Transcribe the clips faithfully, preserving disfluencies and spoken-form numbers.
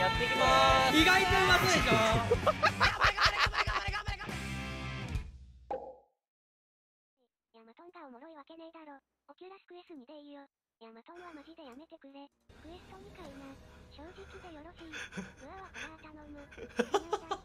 やっていきまーす。 意外とうまそうでしょ。 ヤマトンがおもろいわけねえだろ。オキュラスクエスにでいいよ。ヤマトンはマジでやめてくれ。クエストにかいな。正直でよろしい。うわわから頼む。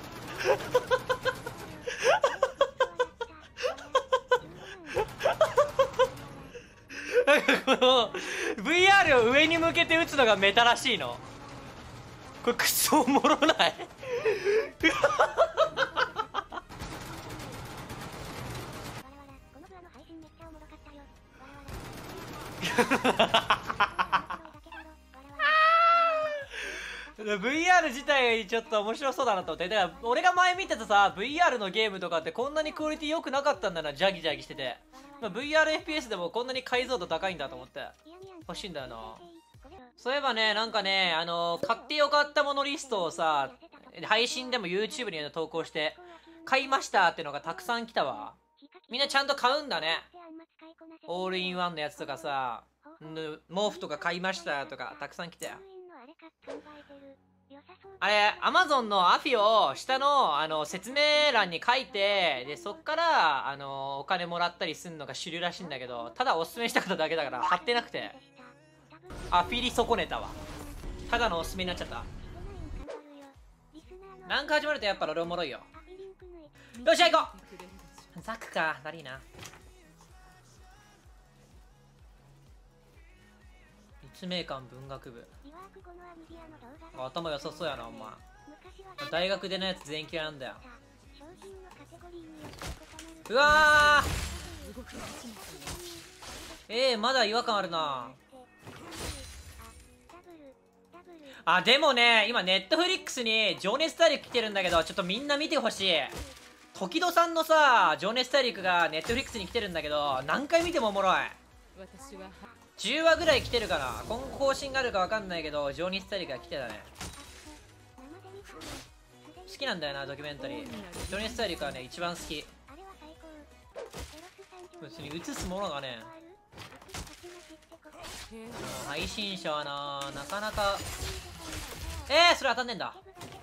なんかこの ブイアール を上に向けて打つのがメタらしいの。これクソおもろない？ブイアール 自体ちょっと面白そうだなと思って。だから俺が前見てたさ ブイアール のゲームとかってこんなにクオリティ良くなかったんだな。ジャギジャギしてて、まあ、ブイアールエフピーエス でもこんなに解像度高いんだと思って欲しいんだよな。そういえばね、なんかね、あのー、買ってよかったものリストをさ配信でも YouTube に投稿して買いましたってのがたくさん来たわ。みんなちゃんと買うんだね。オールインワンのやつとかさ、毛布とか買いましたとかたくさん来たよ。あれ Amazon のアフィを下の、あの説明欄に書いて、でそっからあのお金もらったりするのが主流らしいんだけど、ただおすすめしたかっただけだから貼ってなくて、アフィリ損ねたわ。ただのおすすめになっちゃった。なんか始まるとやっぱロレおもろいよ。よっしゃ行こう。ザクかだりーな。立命館文学部、頭良さそうやなお前。大学出ないやつ全員嫌いなんだよ。うわーえー、まだ違和感あるなあ。でもね、今ネットフリックスに情熱大陸来てるんだけど、ちょっとみんな見てほしい。時戸さんのさ情熱大陸がネットフリックスに来てるんだけど、何回見てもおもろい。じゅうわぐらい来てるかな。今後更新があるか分かんないけど情熱大陸が来てたね。好きなんだよなドキュメンタリー。情熱大陸はね一番好き。別に映すものがね、配信者はななかなか。えー、それ当たんねえんだ。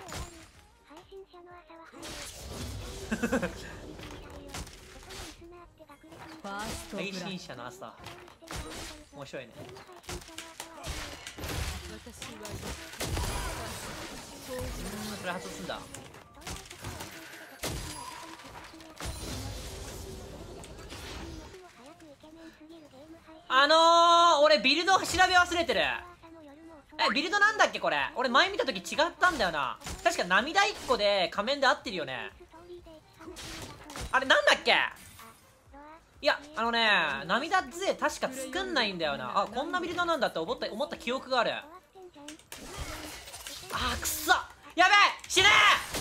配信者の朝面白いね。それ発動すんだ。あのー、俺ビルド調べ忘れてる。え、ビルドなんだっけこれ。俺前見た時違ったんだよな。確か涙いっこで仮面で合ってるよね。あれなんだっけ。いや、あのね、涙杖確か作んないんだよな。あ、こんなビルドなんだって思った思った記憶がある。あー、くそやべえ死ね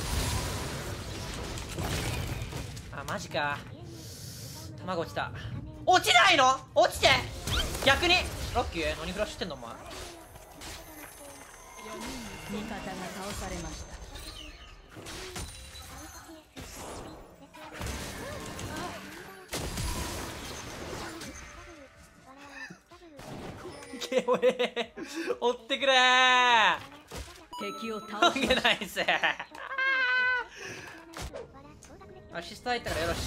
ー。あ、マジか。卵落ちた。落ちないの。落ちて逆にラッキー。何フラッシュしてんのお前。 味方が倒されました。 いけおえ追ってくれー。 敵を倒す。 げないぜ。アシスト入ったからよろし。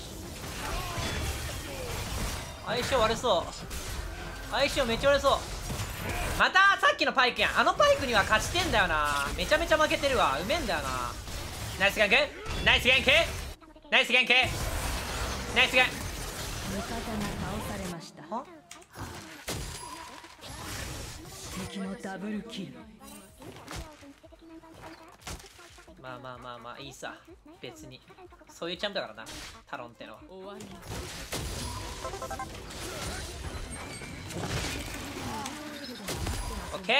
相性悪そう。相性めっちゃ悪そう。またさっきのパイクやん。あのパイクには勝ちてんだよな。めちゃめちゃ負けてるわ。うめえんだよな。ナイスガンクナイスガンクナイスガンクナイスガン。 味方が倒されました。 は敵のダブルキル。 まあまあまあまあいいさ。別にそういうチャンプだからなタロンってのは。オッケー。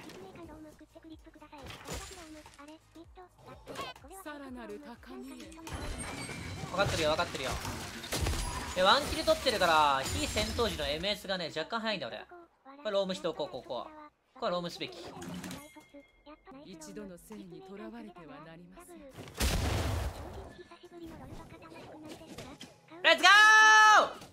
分かってるよ分かってるよ。でワンキル取ってるから非戦闘時の エムエス がね若干早いんだよ俺。これロームしておこう。ここはこれはロームすべき。 一度のせいにとらわれてはなりません。 レッツゴー。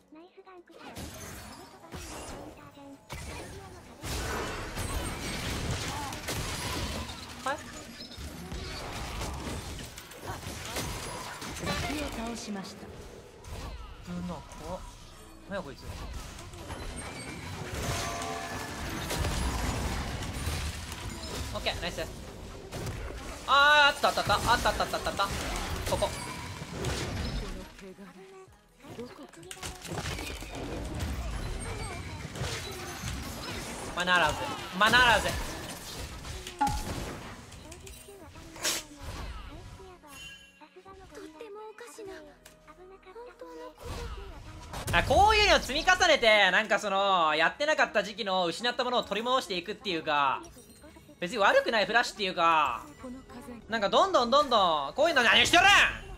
しました。 うんな怖っ。何やこいつ。オッケーナイス。あーあったあったあったあったあったあったあったあった。ここマナらずマナらず。あ、こういうのを積み重ねてなんかそのやってなかった時期の失ったものを取り戻していくっていうか、別に悪くないフラッシュっていうか、なんかどんどんどんどんこういうの何してるん。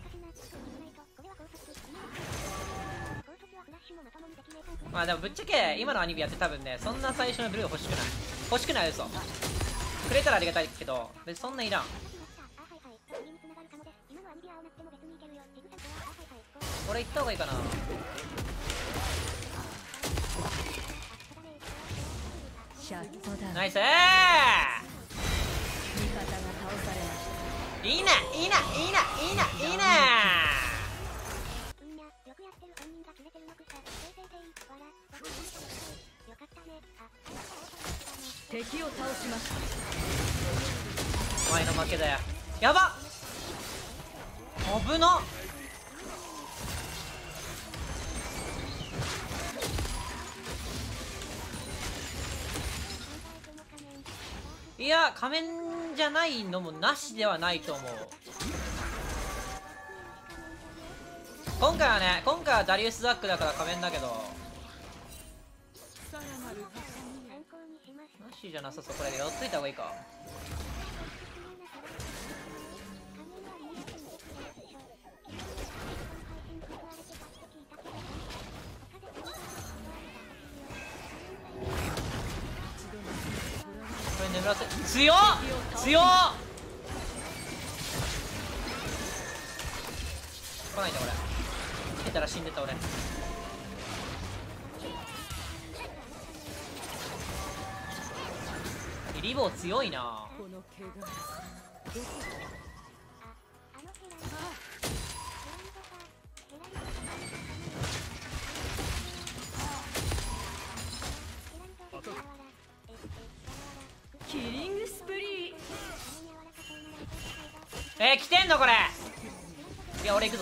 まあでもぶっちゃけ今のアニメやって多分ね、そんな最初のブルー欲しくない欲しくない嘘くれたらありがたいけど、別にそんないらん。俺行った方がいいかな。 シャットダウン。 ナイスー。 味方が倒されました。 いいないいないいないいないいな。 敵を倒しました。 お前の負けだよ。やばっ危なっ。いや仮面じゃないのもなしではないと思う。今回はね、今回はダリウス・ザックだから仮面だけど、なしじゃなさそう。これで寄っといた方がいいか。これ眠らせ強っ強っ。来ないんだ俺。来てたら死んでた俺。リボー強いな。 この怪我キリングスプリー。 えー、来てんのこれ。いや俺行くぞ。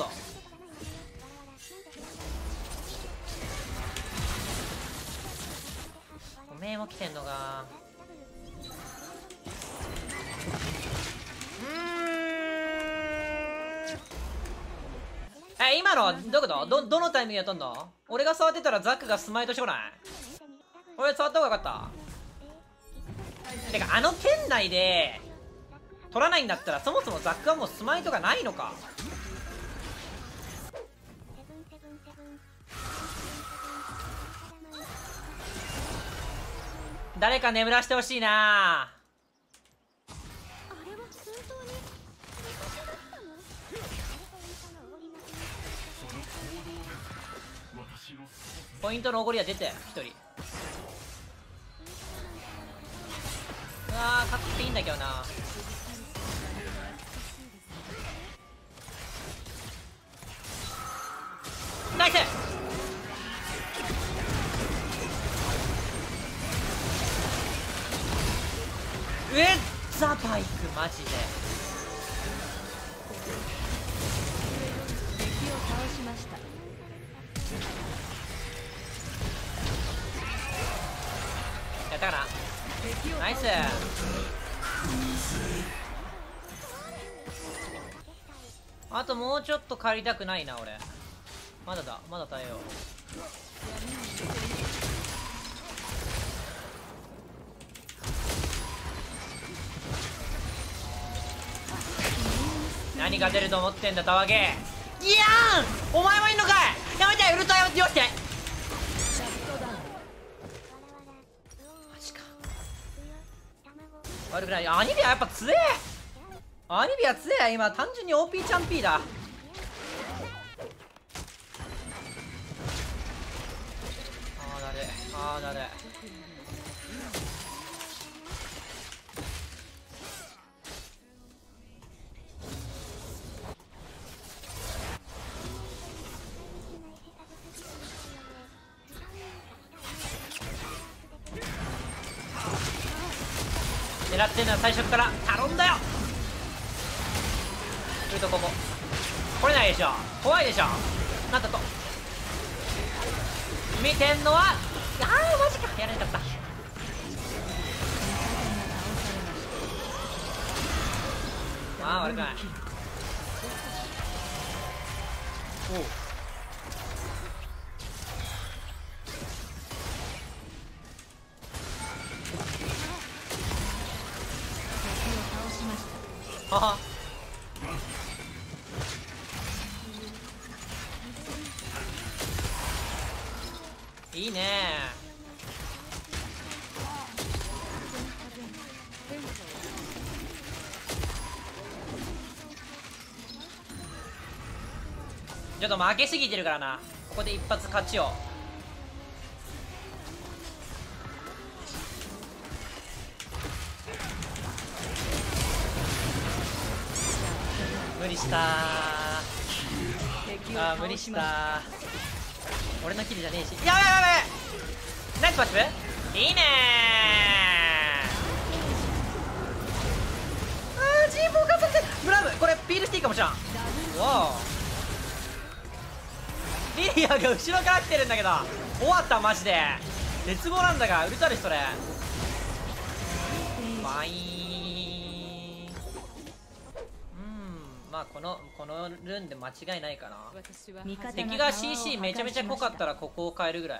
おめえも来てんのか。うーんえ今のどういうこと。どどのタイミングでやったんだ。俺が触ってたらザックがスマイトしてこない。俺触った方がよかった。てかあの圏内で取らないんだったらそもそもザックはもうスマイトがないのか。誰か眠らしてほしいな。ポイントのおごりは出てひとり。うわー勝っていいんだけどな。ナイス。えっザバイクマジで。 敵を倒しました。 やったかな。ナイス。あともうちょっと借りたくないな俺。まだだまだ耐えよう。何が出ると思ってんだたわけ。いやーんお前もいんのかい。やめてウルトラやめてよして。マジか悪くない。アニビアやっぱ強え。アニビア強え。今単純に オーピー チャンピーだ。あーだれあーだれ。 狙ってんのは最初から頼んだよ。ウルトここ来れないでしょ、怖いでしょ。なんだと見てんのは、あーマジか、やらなかった。ああ悪くない。おうはは。いいね。ちょっと負けすぎてるからな。ここで一発勝ちを。無理したー。あー無理したー。俺のキルじゃねえし。やばいやばいやばい。ナイスパッシブ。いいねー。あー G フォーカスってブラム、これピールしていいかもしらん。わお、リリアが後ろから来てるんだけど終わった。マジで絶望なんだが。ウルトラルそれバイーン。まあこのこのルーンで間違いないかな。敵が シーシー めちゃめちゃ濃かったらここを変えるぐらい。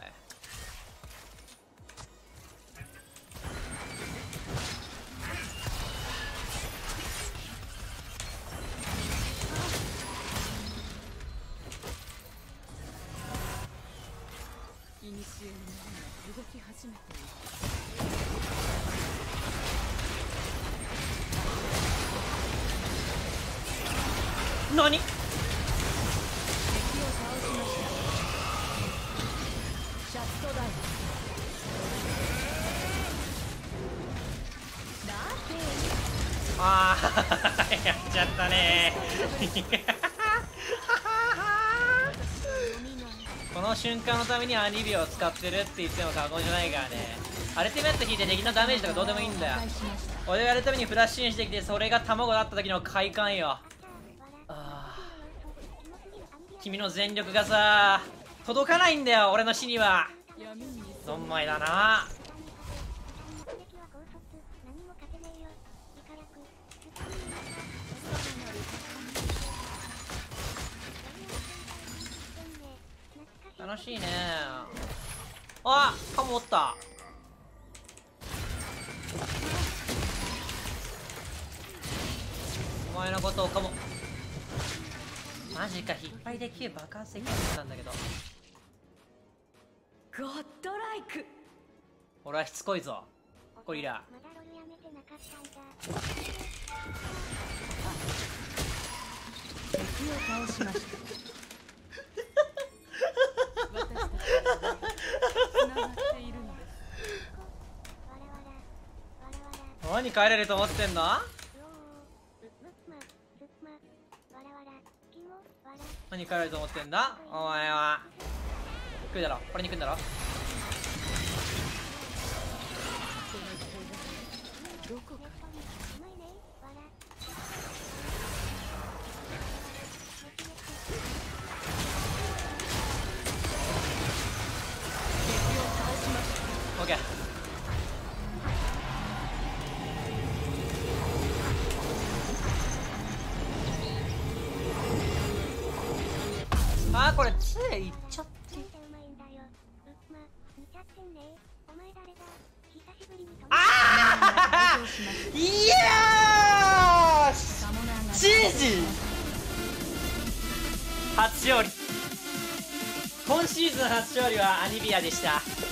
いにしえの動き始めている。 何？ 敵を倒しました。シャットダウン。 あーやっちゃったねこの瞬間のためにアニビアを使ってるって言っても過言じゃないからね。アルティメット引いて敵のダメージとかどうでもいいんだよ。俺がやるためにフラッシュインしてきて、それが卵だった時の快感よ。あ君の全力がさ届かないんだよ俺の死には。どんまいだな。楽しいね。あっカモおった。お前のことをカモ。マジか、引っ張りできる爆発的だったんだけど。 ゴッドライク。 俺はしつこいぞゴリラ。 まだロールやめてなかったんだ。 敵を倒しました。 私たちはつながっているのです。 わらわら。わらわら。 何帰れると思ってんの？ うおー。う、む、ま、つ、ま。わらわら。きも、わら。 何帰れると思ってんだお前は。来るだろ、これに来るんだろ。 どこかうまいね。わら。 オッケー。あーこれ杖いっちゃってなんてうまいんだよ。う、ま、見ちゃってんね。お前誰だ。久しぶりに止めた。 ああいやーシンジ初勝利。今シーズン初勝利はアニビアでした。